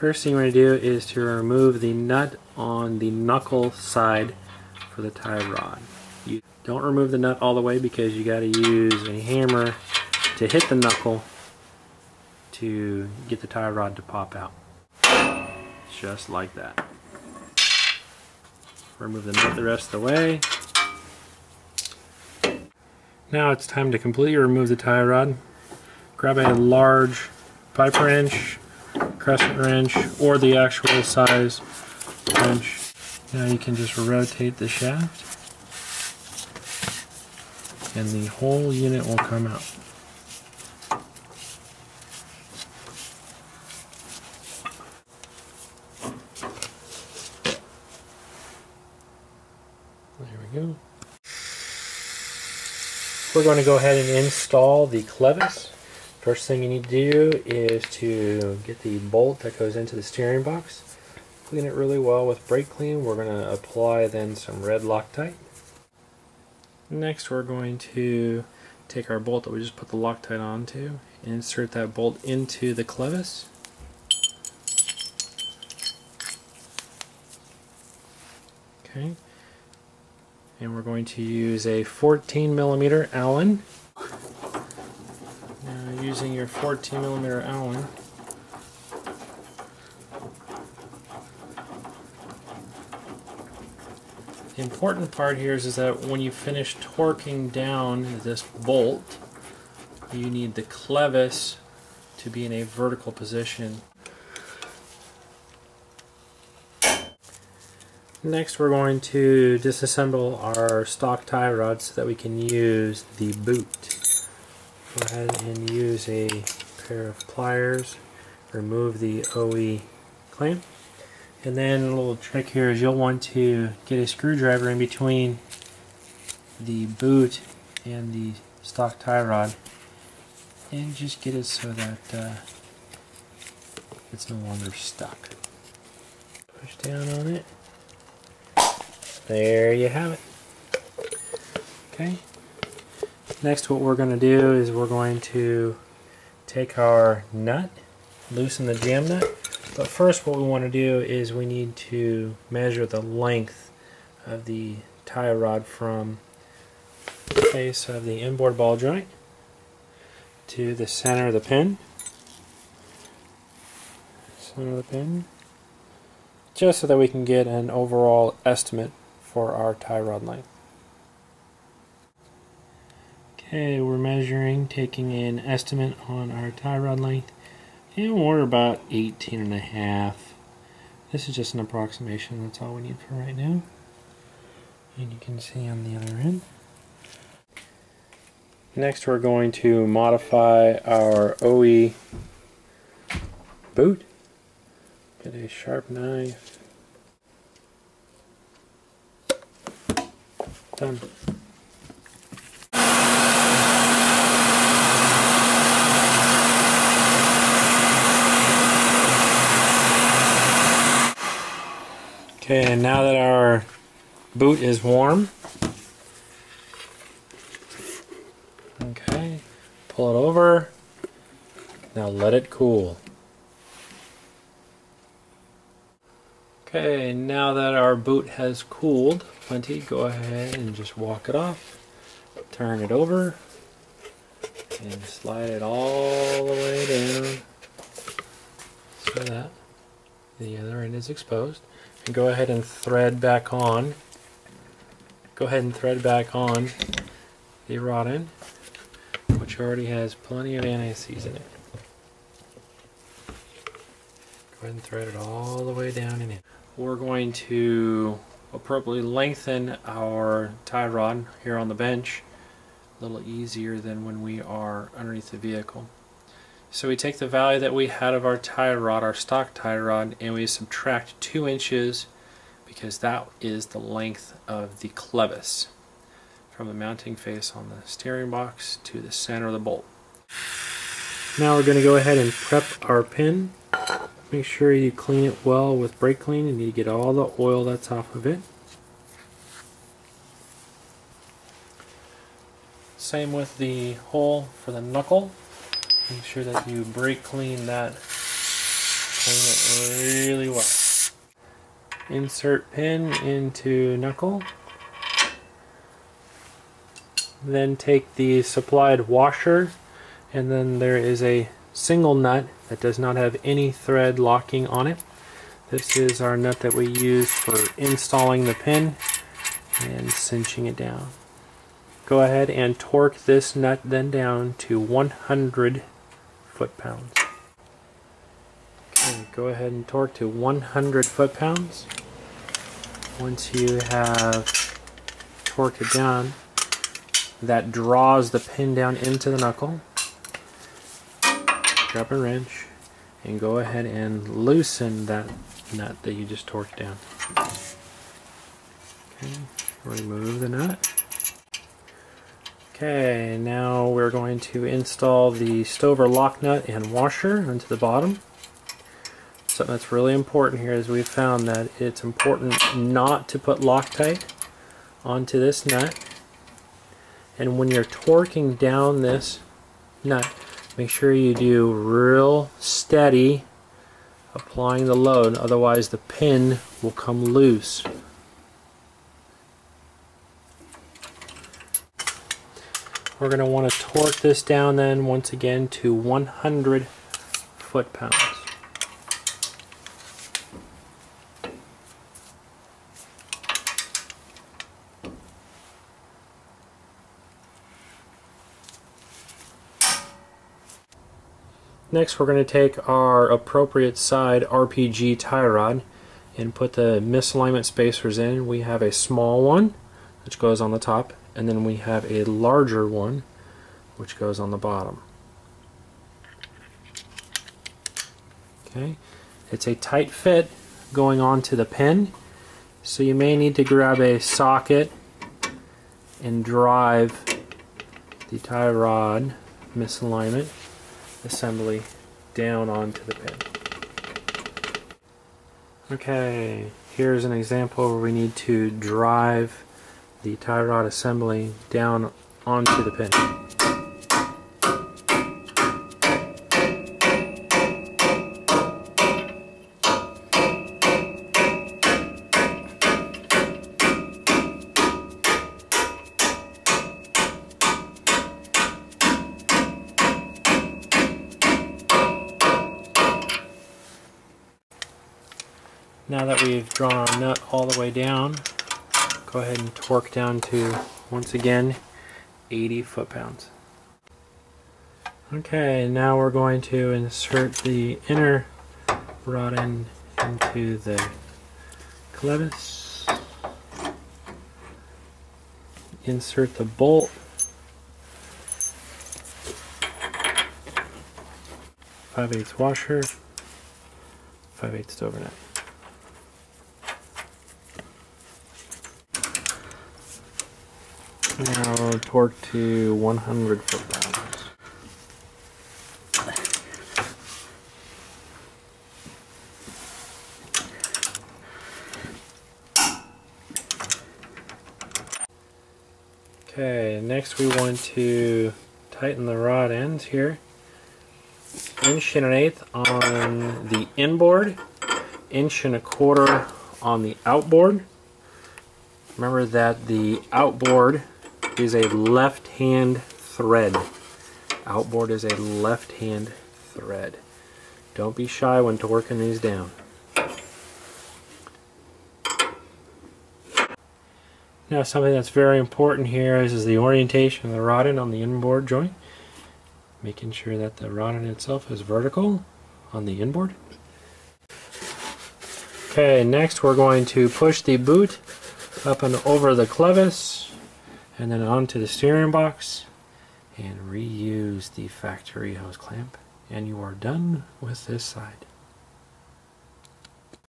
First thing you want to do is to remove the nut on the knuckle side for the tie rod. You don't remove the nut all the way because you got to use a hammer to hit the knuckle to get the tie rod to pop out. Just like that. Remove the nut the rest of the way. Now it's time to completely remove the tie rod. Grab a large pipe wrench, crescent wrench, or the actual size wrench. Now you can just rotate the shaft and the whole unit will come out. There we go. We're going to go ahead and install the clevis. First thing you need to do is to get the bolt that goes into the steering box. Clean it really well with brake clean. We're going to apply then some red Loctite. Next we're going to take our bolt that we just put the Loctite onto and insert that bolt into the clevis. Okay. And we're going to use a 14mm Allen. Now using your 14mm Allen, the important part here is that when you finish torquing down this bolt, you need the clevis to be in a vertical position. Next we're going to disassemble our stock tie rod so that we can use the boot. Go ahead and use a pair of pliers, remove the OE clamp, and then a little trick here is you'll want to get a screwdriver in between the boot and the stock tie rod and just get it so that it's no longer stuck. Push down on it. There you have it. Okay. Next what we're going to do is we're going to take our nut, loosen the jam nut, but first what we want to do is we need to measure the length of the tie rod from the base of the inboard ball joint to the center of the pin. Center of the pin. Just so that we can get an overall estimate for our tie rod length. Okay, we're measuring, taking an estimate on our tie rod length, and we're about 18.5. This is just an approximation, that's all we need for right now. And you can see on the other end. Next we're going to modify our OE boot. Get a sharp knife. Done. Okay, and now that our boot is warm, okay, pull it over. Now let it cool. Okay, now that our boot has cooled plenty, go ahead and just walk it off. Turn it over and slide it all the way down so that the other end is exposed. And go ahead and thread back on. Go ahead and thread back on the rod end, which already has plenty of anti-seize in it. Go ahead and thread it all the way down and in. We're going to appropriately lengthen our tie rod here on the bench, a little easier than when we are underneath the vehicle. So we take the value that we had of our tie rod, our stock tie rod, and we subtract 2 inches because that is the length of the clevis from the mounting face on the steering box to the center of the bolt. Now we're going to go ahead and prep our pin. Make sure you clean it well with brake clean. You need to get all the oil that's off of it. Same with the hole for the knuckle. Make sure that you brake clean that clean it really well. Insert pin into knuckle. Then take the supplied washer, and then there is a single nut that does not have any thread locking on it. This is our nut that we use for installing the pin and cinching it down. Go ahead and torque this nut then down to 100 foot-pounds. Okay, go ahead and torque to 100 foot-pounds. Once you have torqued it down, that draws the pin down into the knuckle. Grab a wrench and go ahead and loosen that nut that you just torqued down. Okay, remove the nut. Okay, now we're going to install the Stover lock nut and washer onto the bottom. Something that's really important here is we've found that it's important not to put Loctite onto this nut. And when you're torquing down this nut, make sure you do real steady applying the load, otherwise the pin will come loose. We're going to want to torque this down then once again to 100 foot-pounds. Next, we're going to take our appropriate side RPG tie rod and put the misalignment spacers in. We have a small one which goes on the top, and then we have a larger one which goes on the bottom. Okay, it's a tight fit going onto the pin, so you may need to grab a socket and drive the tie rod misalignment assembly down onto the pin. Okay, here's an example where we need to drive the tie rod assembly down onto the pin. Now that we've drawn our nut all the way down, go ahead and torque down to, once again, 80 foot-pounds. Okay, now we're going to insert the inner rod end into the clevis. Insert the bolt. .5/8 washer, 5/8 Stover nut. Now torque to 100 foot-pounds. Okay, next we want to tighten the rod ends here. 1.1 on the inboard, 1.25 on the outboard. Remember that the outboard is a left-hand thread. Outboard is a left-hand thread. Don't be shy when torquing these down. Now, something that's very important here is the orientation of the rod end on the inboard joint. Making sure that the rod end itself is vertical on the inboard. Okay, next we're going to push the boot up and over the clevis and then onto the steering box and reuse the factory hose clamp, and you are done with this side.